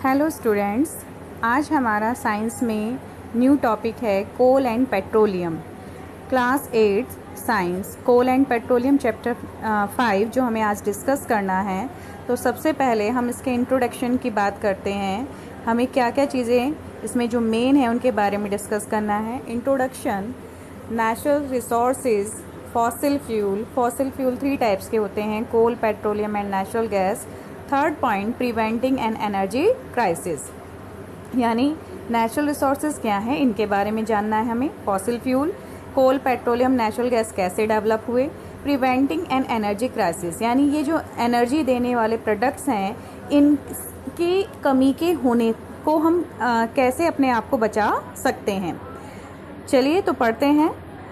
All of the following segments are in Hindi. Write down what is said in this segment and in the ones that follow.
हेलो स्टूडेंट्स, आज हमारा साइंस में न्यू टॉपिक है coal and petroleum. Class 8 science coal and petroleum chapter 5 जो हमें आज डिस्कस करना है। तो सबसे पहले हम इसके इंट्रोडक्शन की बात करते हैं। हमें क्या क्या चीज़ें इसमें जो मेन है उनके बारे में डिस्कस करना है। Introduction, natural resources, fossil fuel 3 types के होते हैं, coal, petroleum and natural gas. Third point, preventing an energy crisis, यानी नेचुरल रिसोर्सेज क्या हैं इनके बारे में जानना है हमें। Fossil fuel, coal, petroleum, natural gas कैसे डेवलप हुए। प्रिवेंटिंग एन एनर्जी क्राइसिस, यानी ये जो एनर्जी देने वाले प्रोडक्ट्स हैं इनकी कमी के होने को हम कैसे अपने आप को बचा सकते हैं। चलिए तो पढ़ते हैं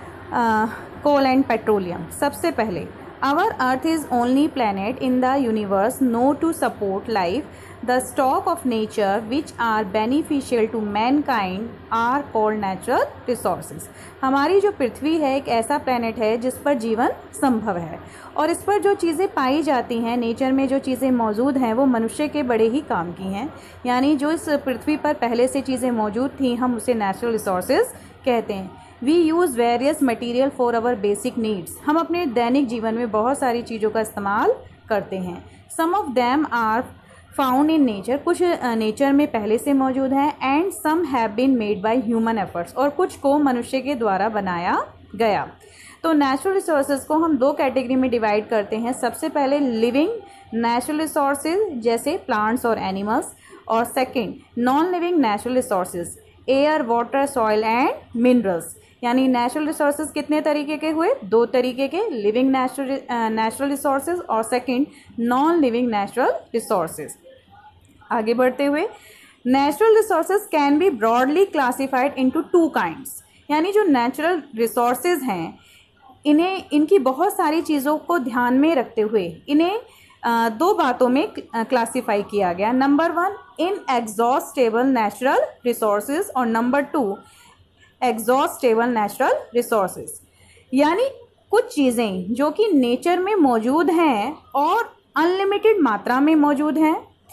कोल एंड पेट्रोलियम। सबसे पहले, Our Earth is only planet in the universe known to support life. The stock of nature which are beneficial to mankind are called natural resources. हमारी जो पृथ्वी है एक ऐसा प्लेनेट है जिस पर जीवन संभव है और इस पर जो चीज़ें पाई जाती हैं, नेचर में जो चीज़ें मौजूद हैं वो मनुष्य के बड़े ही काम की हैं। यानी जो इस पृथ्वी पर पहले से चीज़ें मौजूद थी हम उसे नेचुरल रिसोर्सेज कहते हैं। We use various material for our basic needs, हम अपने दैनिक जीवन में बहुत सारी चीज़ों का इस्तेमाल करते हैं। Some of them are found in nature, कुछ नेचर में पहले से मौजूद हैं। And some have been made by human efforts, और कुछ को मनुष्य के द्वारा बनाया गया। तो नेचुरल रिसोर्सेज को हम दो कैटेगरी में डिवाइड करते हैं। सबसे पहले लिविंग नेचुरल रिसोर्सेज जैसे प्लांट्स और एनिमल्स, और second non living natural resources, air, water, soil and minerals. यानी नेचुरल रिसोर्सेज कितने तरीके के हुए? दो तरीके के, लिविंग नेचुरल रिसोर्सेज और second non living natural resources. आगे बढ़ते हुए, natural resources can be broadly classified into two kinds, यानी जो नेचुरल रिसोर्सेज हैं इनकी बहुत सारी चीज़ों को ध्यान में रखते हुए इन्हें दो बातों में क्लासिफाई किया गया। नंबर 1, इनएग्जॉस्टेबल नेचुरल रिसोर्सेज, और नंबर 2 एग्जॉस्टेबल नेचुरल रिसोर्सेज। यानी कुछ चीज़ें जो कि नेचर में मौजूद हैं और अनलिमिटेड मात्रा में मौजूद हैं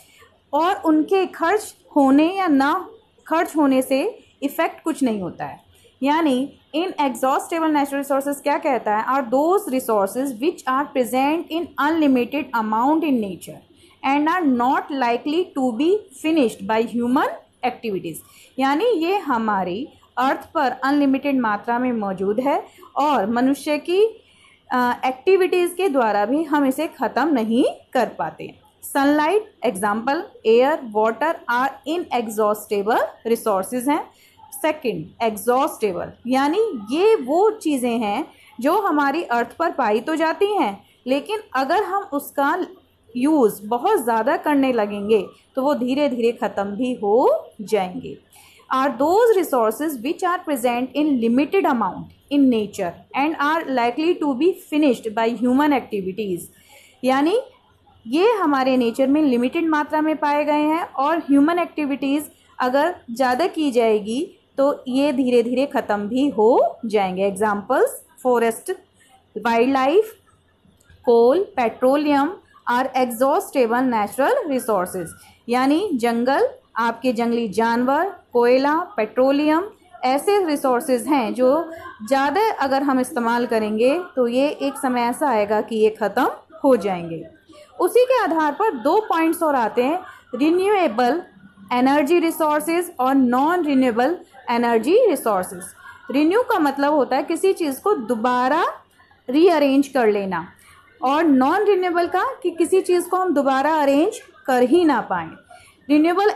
और उनके खर्च होने या ना खर्च होने से इफ़ेक्ट कुछ नहीं होता है। यानी इन एग्जॉस्टेबल नेचुरल रिसोर्सेज क्या कहता है? Are those resources which are present in unlimited amount in nature and are not likely to be finished by human activities. यानी ये हमारी अर्थ पर अनलिमिटेड मात्रा में मौजूद है और मनुष्य की एक्टिविटीज़ के द्वारा भी हम इसे ख़त्म नहीं कर पाते। Sunlight example, air, water are inexhaustible resources हैं। सेकंड, एग्जॉस्टेबल, यानी ये वो चीज़ें हैं जो हमारी अर्थ पर पाई तो जाती हैं लेकिन अगर हम उसका यूज़ बहुत ज़्यादा करने लगेंगे तो वो धीरे धीरे ख़त्म भी हो जाएंगे। Are those resources which are present in limited amount in nature and are likely to be finished by human activities। यानी ये हमारे नेचर में लिमिटेड मात्रा में पाए गए हैं और ह्यूमन एक्टिविटीज़ अगर ज़्यादा की जाएगी तो ये धीरे धीरे ख़त्म भी हो जाएंगे। Examples, forest, wildlife, coal, petroleum are exhaustible natural resources. यानी जंगल, आपके जंगली जानवर, कोयला, पेट्रोलियम ऐसे रिसोर्सेज हैं जो ज़्यादा अगर हम इस्तेमाल करेंगे तो ये एक समय ऐसा आएगा कि ये ख़त्म हो जाएंगे। उसी के आधार पर दो पॉइंट्स और आते हैं, रिन्यूएबल एनर्जी रिसोर्सेज और non renewable energy resources. Renew का मतलब होता है किसी चीज़ को दोबारा रीअरेंज कर लेना, और नॉन रिन्यूएबल का कि किसी चीज़ को हम दोबारा अरेंज कर ही ना पाएँ। Renewable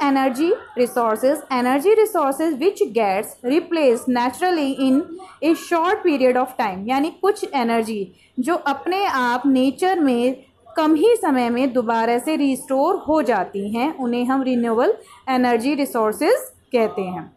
energy resources which gets replaced naturally in a short period of time। यानी कुछ एनर्जी जो अपने आप नेचर में कम ही समय में दोबारा से रिस्टोर हो जाती हैं उन्हें हम रिन्यूएबल एनर्जी रिसोर्सेज कहते हैं।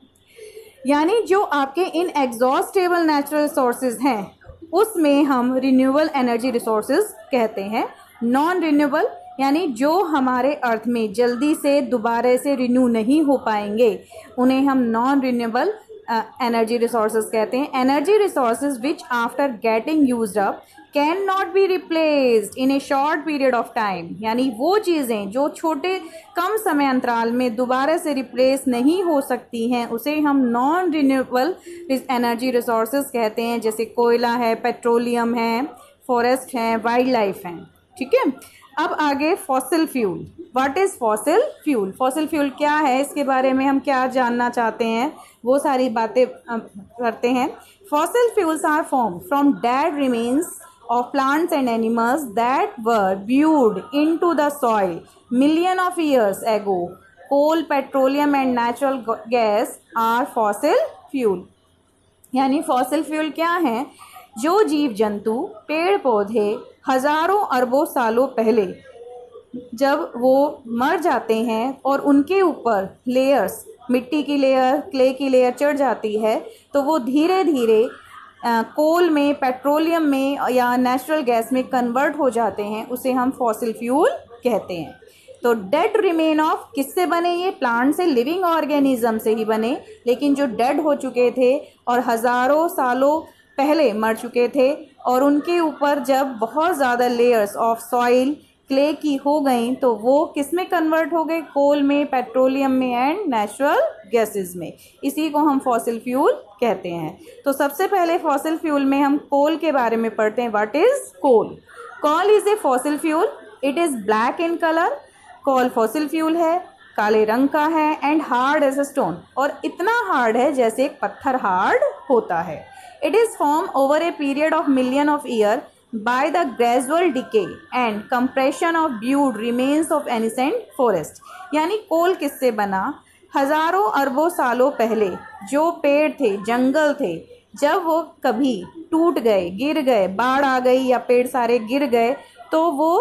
यानी जो आपके इनएग्जॉस्टेबल नेचुरल रिसोर्सेज हैं उसमें हम रिन्यूएबल एनर्जी रिसोर्सेज कहते हैं। नॉन रिन्यूएबल यानी जो हमारे अर्थ में जल्दी से दोबारा से रिन्यू नहीं हो पाएंगे उन्हें हम नॉन रिन्यूएबल एनर्जी रिसोर्सेज कहते हैं। Energy resources which after getting used up can not be replaced in a short period of time, यानी वो चीज़ें जो छोटे कम समय अंतराल में दोबारा से रिप्लेस नहीं हो सकती हैं उसे हम नॉन रिन्यूएबल एनर्जी रिसोर्सेज कहते हैं, जैसे कोयला है, पेट्रोलियम है, फॉरेस्ट है, वाइल्ड लाइफ है। ठीक है, अब आगे fossil fuel. What is fossil fuel? Fossil fuel क्या है, इसके बारे में हम क्या जानना चाहते हैं, वो सारी बातें करते हैं। Fossil fuels are form from dead remains of plants and animals that were brewed into the soil million of years ago. Coal, petroleum and natural gas are fossil fuel. यानी फॉसिल फ्यूल क्या है? जो जीव जंतु, पेड़ पौधे हजारों अरबों सालों पहले जब वो मर जाते हैं और उनके ऊपर लेयर्स, मिट्टी की लेयर, क्ले की लेयर चढ़ जाती है, तो वो धीरे धीरे कोल में, पेट्रोलियम में या नेचुरल गैस में कन्वर्ट हो जाते हैं, उसे हम फॉसिल फ्यूल कहते हैं। तो डेड रिमेन ऑफ किससे बने? ये प्लांट से, लिविंग ऑर्गेनिज्म से ही बने, लेकिन जो डेड हो चुके थे और हज़ारों सालों पहले मर चुके थे और उनके ऊपर जब बहुत ज़्यादा लेयर्स ऑफ सॉइल, क्ले की हो गई, तो वो किस में कन्वर्ट हो गए? कोल में, पेट्रोलियम में एंड नेचुरल गैसेस में। इसी को हम फॉसिल फ्यूल कहते हैं। तो सबसे पहले फॉसिल फ्यूल में हम कोल के बारे में पढ़ते हैं। What is coal? Coal is a fossil fuel, it is black in colour. Coal fossil fuel है, काले रंग का है and hard as a stone, और इतना हार्ड है जैसे एक पत्थर हार्ड होता है। It is form over a period of million of year by the gradual decay and compression of brewed remains of ancient forest। यानी कोल किससे बना? हजारों अरबों सालों पहले जो पेड़ थे, जंगल थे, जब वो कभी टूट गए, गिर गए, बाढ़ आ गई या पेड़ सारे गिर गए, तो वो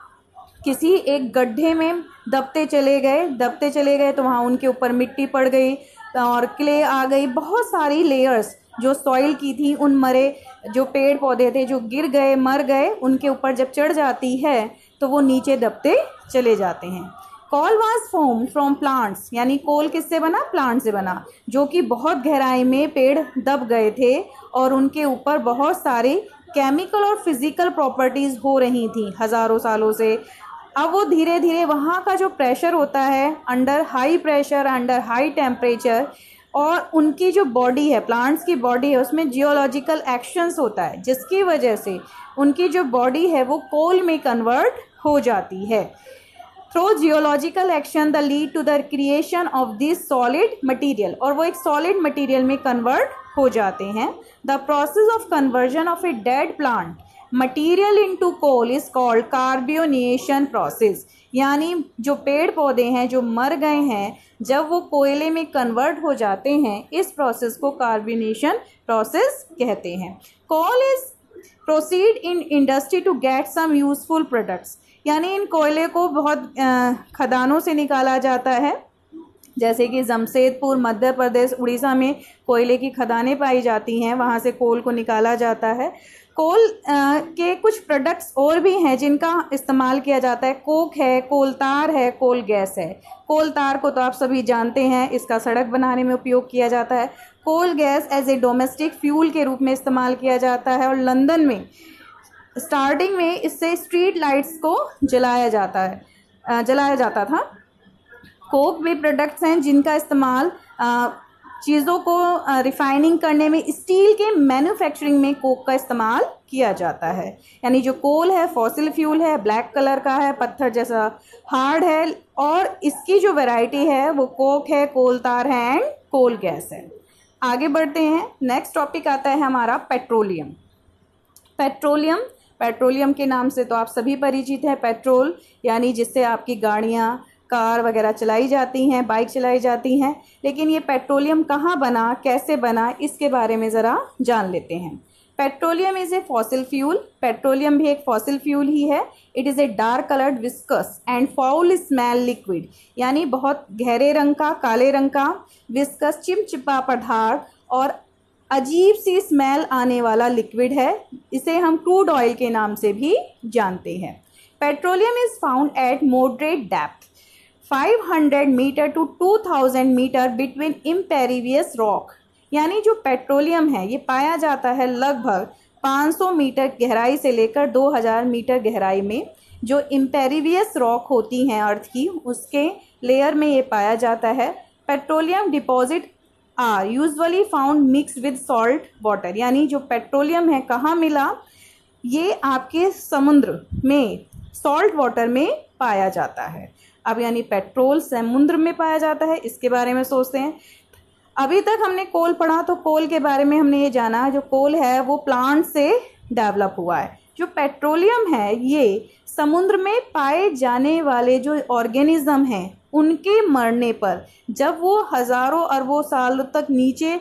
किसी एक गड्ढे में दबते चले गए तो वहाँ उनके ऊपर मिट्टी पड़ गई और क्ले आ गई, बहुत सारी लेयर्स जो सॉइल की थी, उन मरे जो पेड़ पौधे थे जो गिर गए, मर गए, उनके ऊपर जब चढ़ जाती है तो वो नीचे दबते चले जाते हैं। Coal was form from plants, यानी कोल किससे बना? प्लांट से बना, जो कि बहुत गहराई में पेड़ दब गए थे और उनके ऊपर बहुत सारी केमिकल और फिजिकल प्रॉपर्टीज हो रही थी हजारों सालों से। अब वो धीरे धीरे वहाँ का जो प्रेशर होता है, under high pressure, under high temperature, और उनकी जो बॉडी है, प्लांट्स की बॉडी है, उसमें जियोलॉजिकल एक्शंस होता है, जिसकी वजह से उनकी जो बॉडी है वो कोल में कन्वर्ट हो जाती है। Through geological action the lead to the creation of this solid material, और वो एक सॉलिड मटेरियल में कन्वर्ट हो जाते हैं। The process of conversion of a dead plant material into coal is called carbonation process. यानी जो पेड़ पौधे हैं जो मर गए हैं, जब वो कोयले में कन्वर्ट हो जाते हैं, इस प्रोसेस को कार्बोनेशन प्रोसेस कहते हैं। Coal is proceed in industry to get some useful products, यानी इन कोयले को बहुत खदानों से निकाला जाता है, जैसे कि जमशेदपुर, मध्य प्रदेश, उड़ीसा में कोयले की खदानें पाई जाती हैं, वहाँ से कोल को निकाला जाता है। कोल के कुछ प्रोडक्ट्स और भी हैं जिनका इस्तेमाल किया जाता है। कोक है, कोल तार है, कोल गैस है। कोल तार को तो आप सभी जानते हैं, इसका सड़क बनाने में उपयोग किया जाता है। Coal gas as a domestic fuel के रूप में इस्तेमाल किया जाता है, और लंदन में स्टार्टिंग में इससे स्ट्रीट लाइट्स को जलाया जाता था। कोक भी प्रोडक्ट्स हैं जिनका इस्तेमाल चीज़ों को रिफाइनिंग करने में, स्टील के मैन्युफैक्चरिंग में कोक का इस्तेमाल किया जाता है। यानी जो कोल है फॉसिल फ्यूल है, ब्लैक कलर का है, पत्थर जैसा हार्ड है, और इसकी जो वैरायटी है वो कोक है, कोल तार है एंड कोल गैस है। आगे बढ़ते हैं। नेक्स्ट टॉपिक आता है हमारा पेट्रोलियम। पेट्रोलियम के नाम से तो आप सभी परिचित हैं। पेट्रोल यानी जिससे आपकी गाड़ियाँ, कार वगैरह चलाई जाती हैं, बाइक चलाई जाती हैं। लेकिन ये पेट्रोलियम कहाँ बना, कैसे बना, इसके बारे में ज़रा जान लेते हैं। Petroleum is a fossil fuel. Petroleum भी एक फॉसिल फ्यूल ही है। It is a dark coloured viscous and foul smell liquid, यानी बहुत गहरे रंग का, काले रंग का, विस्कस चिपचिपा पदार्थ और अजीब सी स्मेल आने वाला लिक्विड है। इसे हम क्रूड ऑयल के नाम से भी जानते हैं। Petroleum is found at moderate depth 500 metre to 2000 metre between impervious rock, यानी जो पेट्रोलियम है ये पाया जाता है लगभग 500 मीटर गहराई से लेकर 2000 मीटर गहराई में जो इम्पेरिवियस रॉक होती हैं अर्थ की, उसके लेयर में ये पाया जाता है। Petroleum deposit are usually found mix with salt water, यानी जो पेट्रोलियम है कहाँ मिला, ये आपके समुद्र में सॉल्ट वाटर में पाया जाता है। अब यानी पेट्रोल समुद्र में पाया जाता है, इसके बारे में सोचते हैं। अभी तक हमने कोल पढ़ा, तो कोल के बारे में हमने ये जाना जो कोल है वो प्लांट से डेवलप हुआ है। जो पेट्रोलियम है ये समुद्र में पाए जाने वाले जो ऑर्गेनिज्म हैं उनके मरने पर, जब वो हजारों अरबों सालों तक नीचे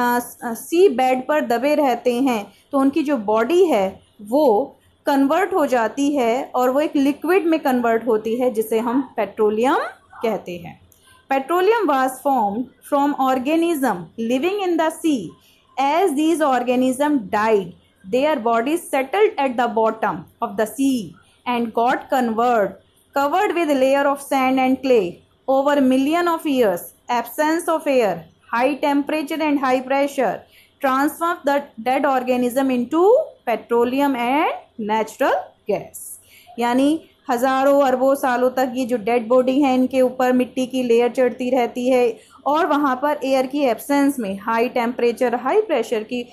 सी बेड पर दबे रहते हैं, तो उनकी जो बॉडी है वो कन्वर्ट हो जाती है और वो एक लिक्विड में कन्वर्ट होती है, जिसे हम पेट्रोलियम कहते हैं। Petroleum was formed from organism living in the sea. As these organism died, their bodies settled at the bottom of the sea and got covered with a layer of sand and clay. Over million of years, absence of air, high temperature and high pressure transformed the dead organism into petroleum and natural gas. यानी हजारों अरबों सालों तक ये जो डेड बॉडी है इनके ऊपर मिट्टी की लेयर चढ़ती रहती है और वहाँ पर एयर की एब्सेंस में, हाई टेम्परेचर हाई प्रेशर की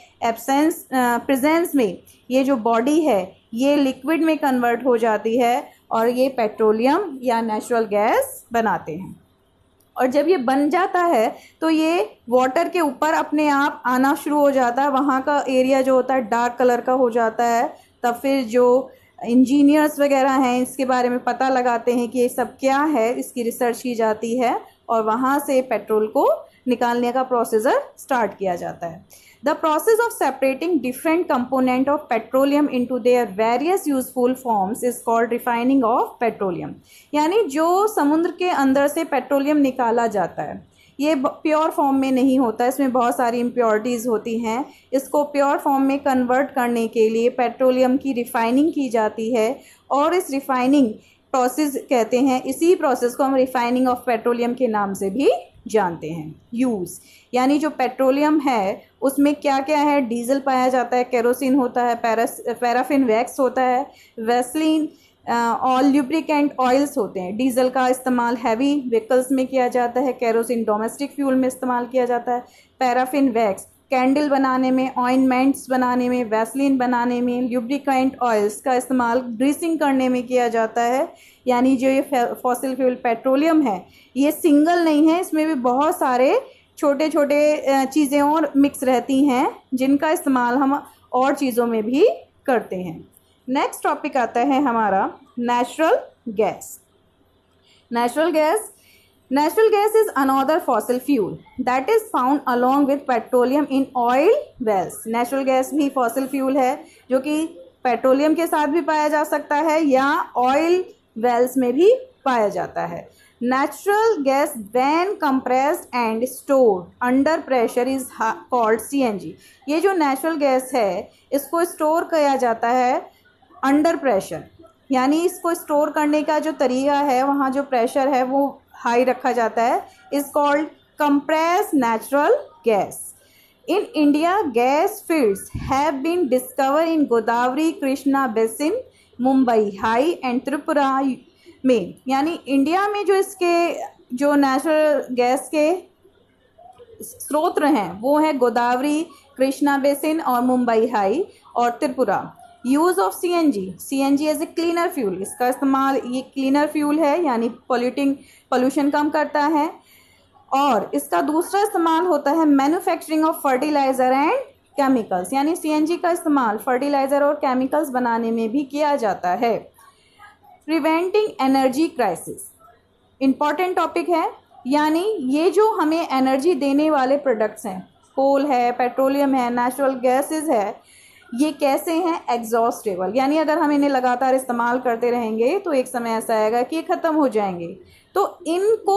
प्रेजेंस में ये जो बॉडी है ये लिक्विड में कन्वर्ट हो जाती है और ये पेट्रोलियम या नेचुरल गैस बनाते हैं। और जब ये बन जाता है तो ये वाटर के ऊपर अपने आप आना शुरू हो जाता है, वहाँ का एरिया जो होता है डार्क कलर का हो जाता है। तब फिर जो इंजीनियर्स वगैरह हैं इसके बारे में पता लगाते हैं कि ये सब क्या है, इसकी रिसर्च की जाती है और वहाँ से पेट्रोल को निकालने का प्रोसीजर स्टार्ट किया जाता है। The process of separating different component of petroleum into their various useful forms is called refining of petroleum. यानी जो समुद्र के अंदर से पेट्रोलियम निकाला जाता है ये प्योर फॉर्म में नहीं होता, इसमें बहुत सारी इम्प्योरिटीज़ होती हैं। इसको प्योर फॉर्म में कन्वर्ट करने के लिए पेट्रोलियम की रिफाइनिंग की जाती है और इस रिफाइनिंग प्रोसेस कहते हैं, इसी प्रोसेस को हम रिफाइनिंग ऑफ पेट्रोलियम के नाम से भी जानते हैं। यूज़ यानी जो पेट्रोलियम है उसमें क्या क्या है, डीजल पाया जाता है, केरोसिन होता है, पैराफिन वैक्स होता है, वैसलीन और ल्यूब्रिकेंट ऑयल्स होते हैं। डीजल का इस्तेमाल हैवी व्हीकल्स में किया जाता है, केरोसिन डोमेस्टिक फ्यूल में इस्तेमाल किया जाता है, पैराफिन वैक्स कैंडल बनाने में, ऑइंटमेंट्स बनाने में, वैसलीन बनाने में, ल्यूब्रिकेंट ऑयल्स का इस्तेमाल ग्रीसिंग करने में किया जाता है। यानी जो ये फॉसिल फ्यूल पेट्रोलियम है ये सिंगल नहीं है, इसमें भी बहुत सारे छोटे छोटे चीज़ें और मिक्स रहती हैं जिनका इस्तेमाल हम और चीज़ों में भी करते हैं। नेक्स्ट टॉपिक आता है हमारा natural gas. Natural gas is another fossil fuel that is found along with petroleum in oil wells. Natural gas भी फॉसिल फ्यूल है जो कि पेट्रोलियम के साथ भी पाया जा सकता है या ऑयल वेल्स में भी पाया जाता है। Natural gas when compressed and stored under pressure is called CNG। ये जो नेचुरल गैस है इसको स्टोर किया जाता है अंडर प्रेशर, यानी इसको स्टोर करने का जो तरीका है वहाँ जो प्रेशर है वो हाई रखा जाता है, is called compressed natural gas. In India gas fields have been discover in Godavari Krishna basin, Mumbai high and Tripura में। यानी इंडिया में जो इसके जो नेचुरल गैस के स्रोत हैं वो है गोदावरी, कृष्णा बेसिन और मुंबई हाई और Tripura. Use of CNG as a cleaner fuel, इसका इस्तेमाल, ये क्लीनर फ्यूल है यानी पोल्यूशन कम करता है। और इसका दूसरा इस्तेमाल होता है manufacturing of fertiliser and chemicals, यानी CNG का इस्तेमाल फर्टिलाइज़र और केमिकल्स बनाने में भी किया जाता है। Preventing energy crisis important topic है, यानी ये जो हमें एनर्जी देने वाले प्रोडक्ट्स हैं, कोल है, पेट्रोलियम है, नेचुरल गैसेस है, ये कैसे हैं, एग्जॉस्टेबल, यानी अगर हम इन्हें लगातार इस्तेमाल करते रहेंगे तो एक समय ऐसा आएगा कि ये ख़त्म हो जाएंगे। तो इनको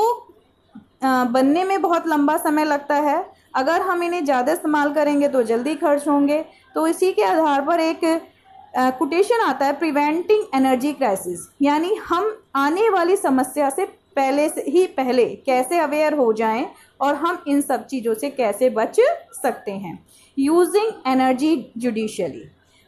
बनने में बहुत लंबा समय लगता है, अगर हम इन्हें ज़्यादा इस्तेमाल करेंगे तो जल्दी खर्च होंगे। तो इसी के आधार पर एक कोटेशन आता है प्रिवेंटिंग एनर्जी क्राइसिस, यानी हम आने वाली समस्या से पहले कैसे अवेयर हो जाएं और हम इन सब चीज़ों से कैसे बच सकते हैं। यूजिंग एनर्जी जुडिशियली,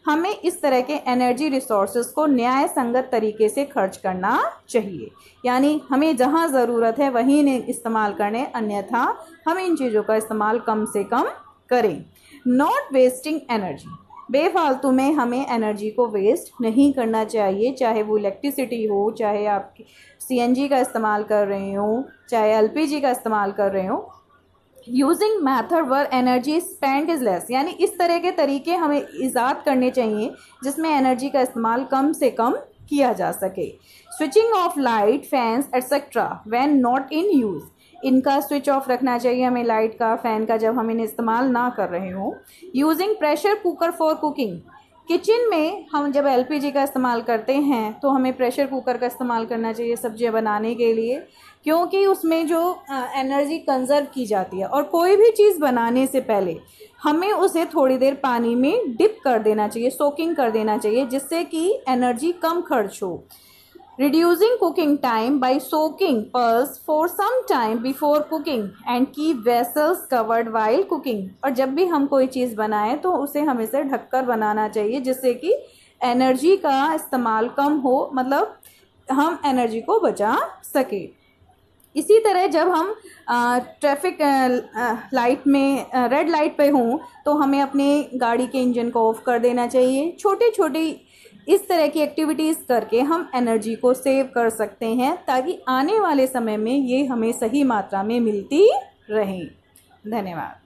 हमें इस तरह के एनर्जी रिसोर्सेज को न्याय संगत तरीके से खर्च करना चाहिए, यानी हमें जहाँ ज़रूरत है वहीं ने इस्तेमाल करें, अन्यथा हम इन चीज़ों का इस्तेमाल कम से कम करें। नॉट वेस्टिंग एनर्जी, बेफालतू में हमें एनर्जी को वेस्ट नहीं करना चाहिए, चाहे वो इलेक्ट्रिसिटी हो, चाहे आप CNG का इस्तेमाल कर रहे हो, चाहे LPG का इस्तेमाल कर रहे हो। Using method where energy spend is less, यानी इस तरह के तरीके हमें ईजाद करने चाहिए जिसमें एनर्जी का इस्तेमाल कम से कम किया जा सके। Switching off light, fans etcetera when not in use, इनका स्विच ऑफ रखना चाहिए हमें, लाइट का, फैन का, जब हम इन्हें इस्तेमाल ना कर रहे हों। Using pressure cooker for cooking, kitchen में हम जब LPG का इस्तेमाल करते हैं तो हमें प्रेशर कुकर का इस्तेमाल करना चाहिए सब्जियां बनाने के लिए, क्योंकि उसमें जो एनर्जी कंजर्व की जाती है। और कोई भी चीज़ बनाने से पहले हमें उसे थोड़ी देर पानी में डिप कर देना चाहिए, सोकिंग कर देना चाहिए, जिससे कि एनर्जी कम खर्च हो। Reducing cooking time by soaking pearls for some time before cooking and keep vessels covered while cooking, और जब भी हम कोई चीज़ बनाएं तो उसे हमेशा ढककर बनाना चाहिए, जिससे कि एनर्जी का इस्तेमाल कम हो, मतलब हम एनर्जी को बचा सके। इसी तरह जब हम ट्रैफिक लाइट में रेड लाइट पे हों तो हमें अपने गाड़ी के इंजन को ऑफ कर देना चाहिए। छोटी छोटी इस तरह की एक्टिविटीज़ करके हम एनर्जी को सेव कर सकते हैं, ताकि आने वाले समय में ये हमें सही मात्रा में मिलती रहे। धन्यवाद।